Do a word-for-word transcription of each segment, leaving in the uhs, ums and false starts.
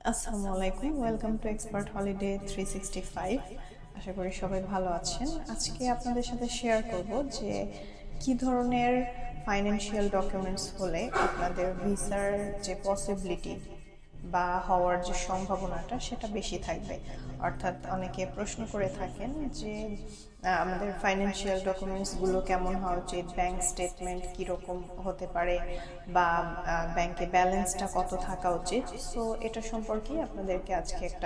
আসসালামু আলাইকুম, welcome to expert holiday three sixty five. আশা করি সবাই ভালো আছেন। আজকে আপনাদের সাথে শেয়ার করব যে কি ধরনের ফাইন্যান্সিয়াল ডকুমেন্টস হলে আপনাদের ভিসার যে পসিবিলিটি বা হওয়ার যে সম্ভাবনাটা সেটা বেশি থাকবে। অর্থাৎ অনেকে প্রশ্ন করে থাকেন যে আমাদের ফাইন্যান্সিয়াল ডকুমেন্টসগুলো কেমন হওয়া উচিত, ব্যাংক স্টেটমেন্ট কীরকম হতে পারে বা ব্যাংকে ব্যালেন্সটা কত থাকা উচিত। সো এটা সম্পর্কে আপনাদেরকে আজকে একটা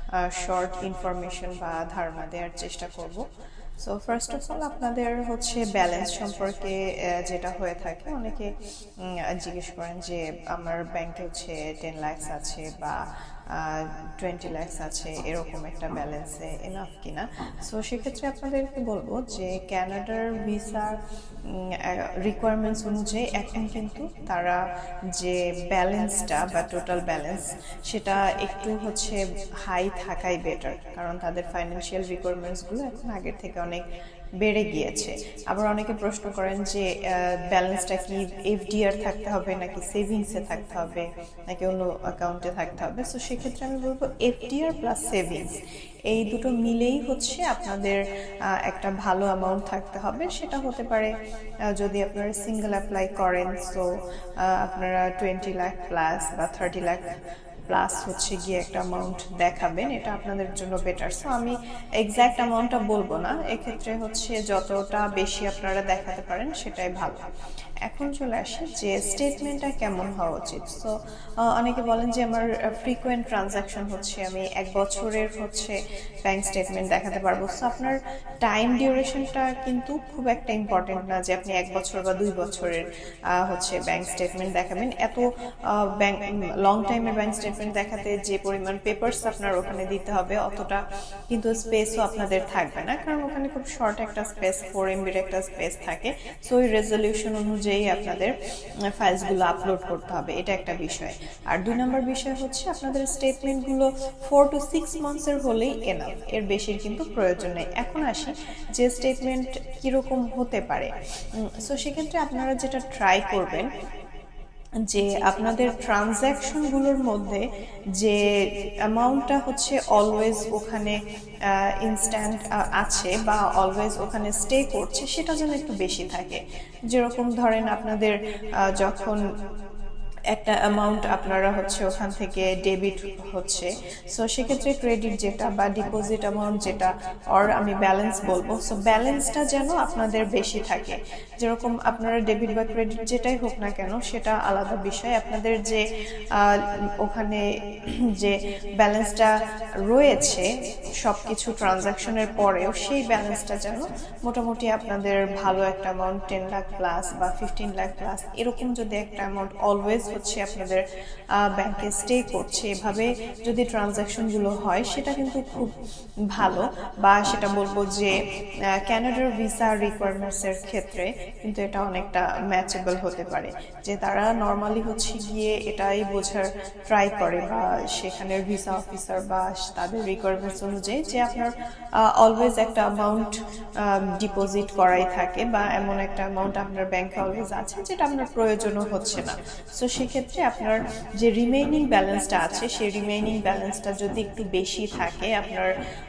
শর্ট ইনফরমেশন বা ধারণা দেওয়ার চেষ্টা করব। সো ফার্স্ট অফ অল আপনাদের হচ্ছে ব্যালেন্স সম্পর্কে যেটা হয়ে থাকে, অনেকে জিজ্ঞেস করেন যে আমার ব্যাংকে হচ্ছে টেন লাখস আছে বা টোয়েন্টি লাখস আছে, এরকম একটা ব্যালেন্সে এনাফ কিনা। সো সেক্ষেত্রে আপনাদেরকে বলবো যে ক্যানাডার ভিসার রিকোয়ারমেন্টস অনুযায়ী এখন কিন্তু তারা যে ব্যালেন্সটা বা টোটাল ব্যালেন্স সেটা একটু হচ্ছে হাই থাকাই বেটার, কারণ তাদের ফাইন্যান্সিয়াল রিকোয়ারমেন্টসগুলো এখন আগের থেকে অনেক বেড়ে গিয়েছে। আবার অনেকে প্রশ্ন করেন যে ব্যালেন্সটা কি এফডিআর থাকতে হবে নাকি সেভিংসে থাকতে হবে নাকি অন্য অ্যাকাউন্টে থাকতে হবে। সো সেক্ষেত্রে আমি বলবো এফডিআর প্লাস সেভিংস এই দুটো মিলেই হচ্ছে আপনাদের একটা ভালো অ্যামাউন্ট থাকতে হবে। সেটা হতে পারে যদি আপনারা সিঙ্গেল অ্যাপ্লাই করেন, সো আপনারা টোয়েন্টি লাখ প্লাস বা থার্টি লাখ প্লাস হচ্ছে গিয়ে একটা অ্যামাউন্ট দেখাবেন, এটা আপনাদের জন্য বেটার। সো আমি এক্স্যাক্ট অ্যামাউন্টটা বলবো না, এক্ষেত্রে হচ্ছে যতটা বেশি আপনারা দেখাতে পারেন সেটাই ভালো। এখন চলে আসি যে স্টেটমেন্টটা কেমন হওয়া উচিত। সো অনেকে বলেন যে আমার ফ্রিকোয়েন্ট ট্রানজাকশন হচ্ছে, আমি এক বছরের হচ্ছে ব্যাংক স্টেটমেন্ট দেখাতে পারবো। সো আপনার টাইম ডিউরেশনটা কিন্তু খুব একটা ইম্পর্টেন্ট না যে আপনি এক বছর বা দুই বছরের হচ্ছে ব্যাংক স্টেটমেন্ট দেখাবেন। এত ব্যাংক লং টাইমের ব্যাংক স্টেটমেন্ট দেখাতে যে পরিমাণ পেপারস আপনার ওখানে দিতে হবে অতটা কিন্তু স্পেসও আপনাদের থাকবে না, কারণ ওখানে খুব শর্ট একটা স্পেস, ফোর এমবির একটা স্পেস থাকে। সো ওই রেজলিউশন অনুযায়ী আপনাদের ফাইলসগুলো আপলোড করতে হবে, এটা একটা বিষয়। আর দুই নম্বর বিষয় হচ্ছে আপনাদের স্টেটমেন্টগুলো ফোর টু সিক্স মান্থসের হলেই এনাফ, এর বেশির কিন্তু প্রয়োজন নেই। এখন আসি যে স্টেটমেন্ট কীরকম হতে পারে। সো সেক্ষেত্রে আপনারা যেটা ট্রাই করবেন যে আপনাদের ট্রানজ্যাকশনগুলোর মধ্যে যে অ্যামাউন্টটা হচ্ছে অলওয়েজ ওখানে ইনস্ট্যান্ট আছে বা অলওয়েজ ওখানে স্টে করছে সেটা যেন একটু বেশি থাকে। যেরকম ধরেন আপনাদের যখন একটা অ্যামাউন্ট আপনারা হচ্ছে ওখান থেকে ডেবিট হচ্ছে, সো সেক্ষেত্রে ক্রেডিট যেটা বা ডিপোজিট অ্যামাউন্ট যেটা, অর আমি ব্যালেন্স বলবো, সো ব্যালেন্সটা যেন আপনাদের বেশি থাকে। যেরকম আপনারা ডেবিট বা ক্রেডিট যেটাই হোক না কেন সেটা আলাদা বিষয়, আপনাদের যে ওখানে যে ব্যালেন্সটা রয়েছে সব কিছু ট্রানজাকশনের পরেও সেই ব্যালেন্সটা যেন মোটামুটি আপনাদের ভালো একটা অ্যামাউন্ট, টেন লাখ প্লাস বা ফিফটিন লাখ প্লাস, এরকম যদি একটা অ্যামাউন্ট অলওয়েজ হচ্ছে আপনাদের ব্যাংকে স্টে করছে, এভাবে যদি ট্রানজাকশনগুলো হয় সেটা কিন্তু খুব ভালো। বা সেটা বলবো যে ক্যানাডার ভিসা রিকোয়ারমেন্টসের ক্ষেত্রে কিন্তু এটা অনেকটা ম্যাচেবল হতে পারে, যে তারা নর্মালি হচ্ছে গিয়ে এটাই বোঝার ট্রাই করে বা সেখানের ভিসা অফিসার বা তাদের রিকোয়ারমেন্টস অনুযায়ী যে আপনার অলওয়েজ একটা অ্যামাউন্ট ডিপোজিট করাই থাকে বা এমন একটা অ্যামাউন্ট আপনার ব্যাংকে অলওয়েজ আছে যেটা আপনার প্রয়োজনও হচ্ছে না। সো সেক্ষেত্রে আপনার যে রিমেইনিং ব্যালেন্সটা আছে সেই রিমেইনিং ব্যালেন্সটা যদি একটু বেশি থাকে আপনার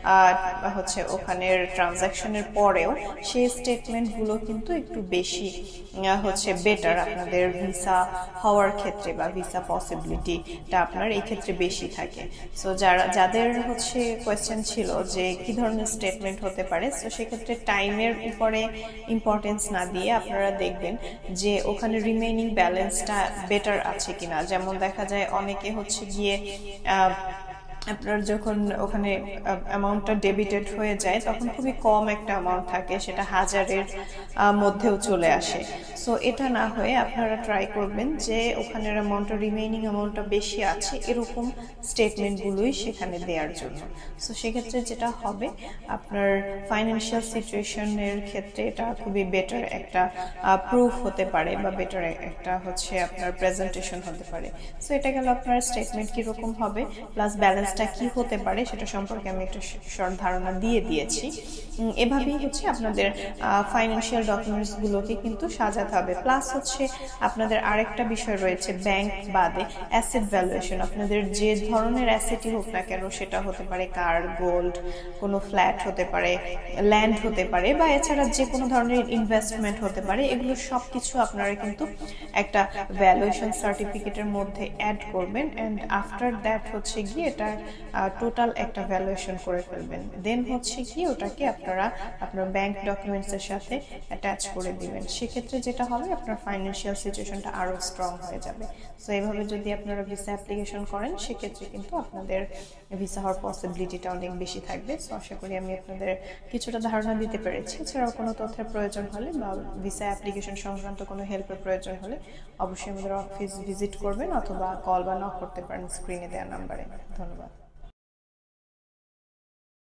হচ্ছে ওখানের ট্রানজাকশনের পরেও, সেই স্টেটমেন্টগুলো কিন্তু একটু বেশি হচ্ছে বেটার আপনাদের ভিসা হওয়ার ক্ষেত্রে বা ভিসা পসিবিলিটিটা আপনার এই ক্ষেত্রে বেশি থাকে। সো যারা যাদের হচ্ছে কোয়েশ্চেন ছিল যে কি ধরনের স্টেটমেন্ট হতে পারে, সো সেক্ষেত্রে টাইমের উপরে ইম্পর্টেন্স না দিয়ে আপনারা দেখবেন যে ওখানে রিমেইনিং ব্যালেন্সটা বেটার আছে কিনা। যেমন দেখা যায় অনেকে হচ্ছে গিয়ে আপনার যখন ওখানে অ্যামাউন্টটা ডেবিটেড হয়ে যায় তখন খুবই কম একটা অ্যামাউন্ট থাকে, সেটা হাজারের মধ্যেও চলে আসে। সো এটা না হয়ে আপনারা ট্রাই করবেন যে ওখানের অ্যামাউন্টটা, রিমেইনিং অ্যামাউন্টটা বেশি আছে এরকম স্টেটমেন্টগুলোই সেখানে দেওয়ার জন্য। সো সেক্ষেত্রে যেটা হবে আপনার ফাইন্যান্সিয়াল সিচুয়েশনের ক্ষেত্রে এটা খুবই বেটার একটা প্রুফ হতে পারে বা বেটার একটা হচ্ছে আপনার প্রেজেন্টেশন হতে পারে। সো এটা গেল আপনার স্টেটমেন্ট কীরকম হবে প্লাস ব্যালেন্স ব্যালেন্সটা কি হতে পারে সেটা সম্পর্কে আমি একটা শর্ট ধারণা দিয়ে দিয়েছি। এভাবেই হচ্ছে আপনাদের ফাইন্যান্সিয়াল ডকুমেন্টসগুলোকে কিন্তু সাজাতে হবে। প্লাস হচ্ছে আপনাদের আরেকটা বিষয় রয়েছে ব্যাংক বাদে অ্যাসেট ভ্যালুয়েশন। আপনাদের যে ধরনের অ্যাসেটই হোক না কেন, সেটা হতে পারে কার, গোল্ড, কোনো ফ্ল্যাট হতে পারে, ল্যান্ড হতে পারে, বা এছাড়া যে কোনো ধরনের ইনভেস্টমেন্ট হতে পারে, এগুলো সব কিছু আপনারা কিন্তু একটা ভ্যালুয়েশন সার্টিফিকেটের মধ্যে অ্যাড করবেন। অ্যান্ড আফটার দ্যাট হচ্ছে গিয়ে এটার টোটাল একটা ভ্যালুয়েশন করে ফেলবেন। দেন হচ্ছে কি ওটাকে আপনারা আপনার ব্যাংক ডকুমেন্টসের সাথে অ্যাটাচ করে দিবেন। সেক্ষেত্রে যেটা হবে, আপনার ফাইন্যান্সিয়াল সিচুয়েশনটা আরও স্ট্রং হয়ে যাবে। সো এইভাবে যদি আপনারা ভিসা অ্যাপ্লিকেশন করেন, সেক্ষেত্রে কিন্তু আপনাদের ভিসা হওয়ার পসিবিলিটিটা অনেক বেশি থাকবে। সো আশা করি আমি আপনাদের কিছুটা ধারণা দিতে পেরেছি। এছাড়াও কোনো তথ্যের প্রয়োজন হলে বা ভিসা অ্যাপ্লিকেশন সংক্রান্ত কোনো হেল্পের প্রয়োজন হলে অবশ্যই আমাদের অফিস ভিজিট করবেন অথবা কল বা নক করতে পারেন স্ক্রিনে দেওয়া নাম্বারে। ধন্যবাদ।